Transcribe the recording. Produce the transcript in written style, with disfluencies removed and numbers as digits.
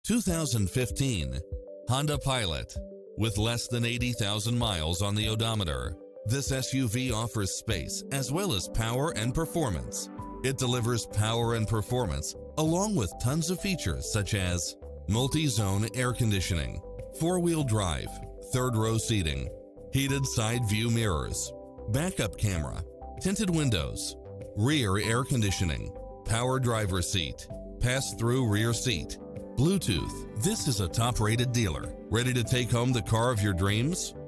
2015 Honda Pilot. With less than 80,000 miles on the odometer, this SUV offers space as well as power and performance. It delivers power and performance along with tons of features such as multi-zone air conditioning, four-wheel drive, third-row seating, heated side view mirrors, backup camera, tinted windows, rear air conditioning, power driver seat, pass-through rear seat, Bluetooth. This is a top-rated dealer. Ready to take home the car of your dreams?